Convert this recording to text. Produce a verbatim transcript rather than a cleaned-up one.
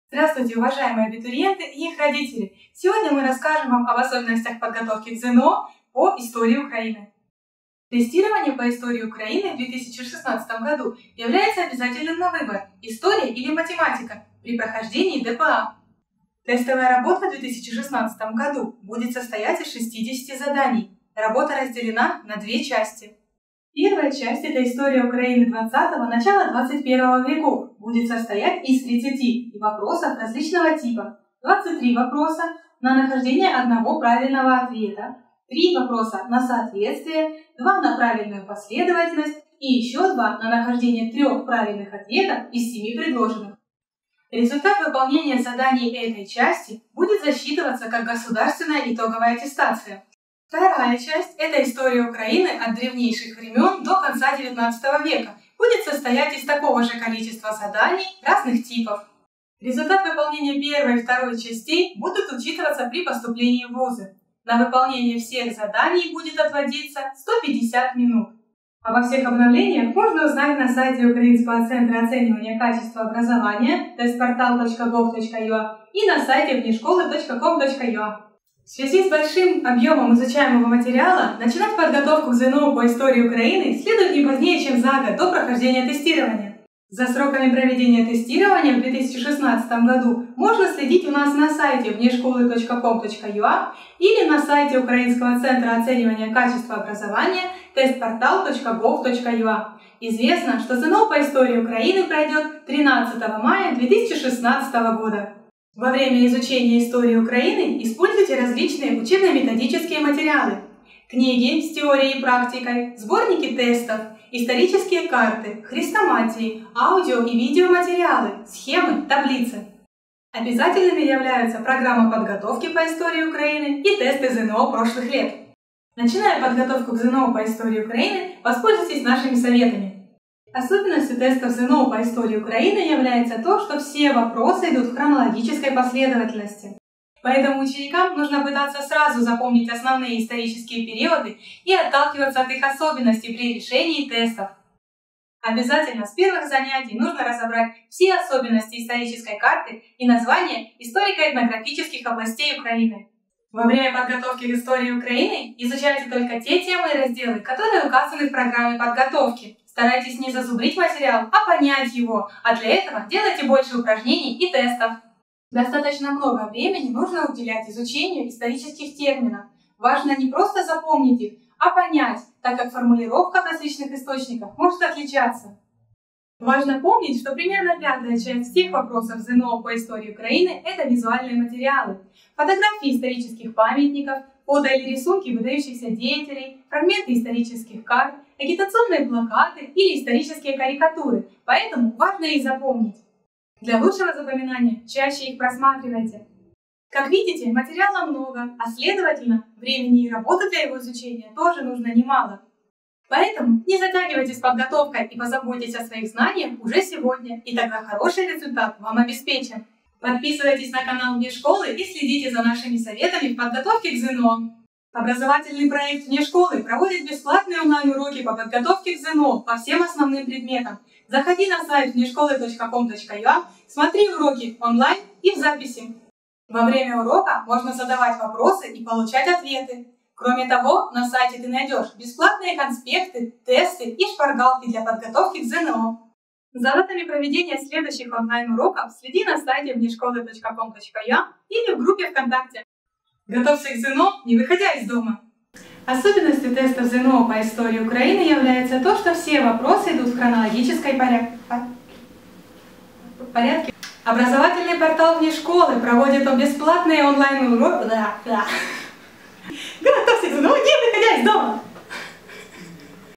Здравствуйте, уважаемые абитуриенты и их родители! Сегодня мы расскажем вам об особенностях подготовки к ЗНО по истории Украины. Тестирование по истории Украины в две тысячи шестнадцатом году является обязательным на выбор – история или математика при прохождении д п а. Тестовая работа в две тысячи шестнадцатом году будет состоять из шестидесяти заданий. Работа разделена на две части. Первая часть – это история Украины двадцатого – начала двадцать первого веков, будет состоять из тридцати вопросов различного типа, двадцати трёх вопроса на нахождение одного правильного ответа, три вопроса на соответствие, два на правильную последовательность и еще два на нахождение трех правильных ответов из семи предложенных. Результат выполнения заданий этой части будет засчитываться как государственная итоговая аттестация. Вторая часть – это история Украины от древнейших времен до конца девятнадцатого века. Будет состоять из такого же количества заданий разных типов. Результат выполнения первой и второй частей будут учитываться при поступлении в вузы. На выполнение всех заданий будет отводиться сто пятьдесят минут. Обо всех обновлениях можно узнать на сайте Украинского центра оценивания качества образования тест портал точка гов точка ю а и на сайте внешколы точка ком точка ю а. В связи с большим объемом изучаемого материала, начинать подготовку к ЗНО по истории Украины следует не позднее, чем за год до прохождения тестирования. За сроками проведения тестирования в две тысячи шестнадцатом году можно следить у нас на сайте внешколы точка ком точка ю а или на сайте Украинского центра оценивания качества образования тест портал точка гов точка ю а. Известно, что ЗНО по истории Украины пройдет тринадцатого мая две тысячи шестнадцатого года. Во время изучения истории Украины используйте различные учебно-методические материалы, книги с теорией и практикой, сборники тестов, исторические карты, хрестоматии, аудио- и видеоматериалы, схемы, таблицы. Обязательными являются программа подготовки по истории Украины и тесты ЗНО прошлых лет. Начиная подготовку к ЗНО по истории Украины, воспользуйтесь нашими советами. Особенностью тестов ЗНО по истории Украины является то, что все вопросы идут в хронологической последовательности. Поэтому ученикам нужно пытаться сразу запомнить основные исторические периоды и отталкиваться от их особенностей при решении тестов. Обязательно с первых занятий нужно разобрать все особенности исторической карты и названия историко-этнографических областей Украины. Во время подготовки к истории Украины изучайте только те темы и разделы, которые указаны в программе подготовки. Старайтесь не зазубрить материал, а понять его, а для этого делайте больше упражнений и тестов. Достаточно много времени нужно уделять изучению исторических терминов. Важно не просто запомнить их, а понять, так как формулировка в различных источниках может отличаться. Важно помнить, что примерно пятая часть всех вопросов ЗНО по истории Украины – это визуальные материалы. Фотографии исторических памятников, фото или рисунки выдающихся деятелей, фрагменты исторических карт, агитационные плакаты или исторические карикатуры, поэтому важно их запомнить. Для лучшего запоминания чаще их просматривайте. Как видите, материала много, а следовательно, времени и работы для его изучения тоже нужно немало. Поэтому не затягивайте с подготовкой и позаботьтесь о своих знаниях уже сегодня, и тогда хороший результат вам обеспечен. Подписывайтесь на канал Внешколы и следите за нашими советами в подготовке к ЗНО. Образовательный проект Внешколы проводит бесплатные онлайн-уроки по подготовке к ЗНО по всем основным предметам. Заходи на сайт внешколы точка ком точка ю а, смотри уроки онлайн и в записи. Во время урока можно задавать вопросы и получать ответы. Кроме того, на сайте ты найдешь бесплатные конспекты, тесты и шпаргалки для подготовки к ЗНО. За датами проведения следующих онлайн-уроков следи на сайте внешколы точка ком точка ю а или в группе ВКонтакте. Готовься к ЗНО, не выходя из дома. Особенностью тестов ЗНО по истории Украины является то, что все вопросы идут в хронологической порядке. Образовательный портал Внешколы проводит бесплатные онлайн-уроки. Готовься к ЗНО, не выходя из дома.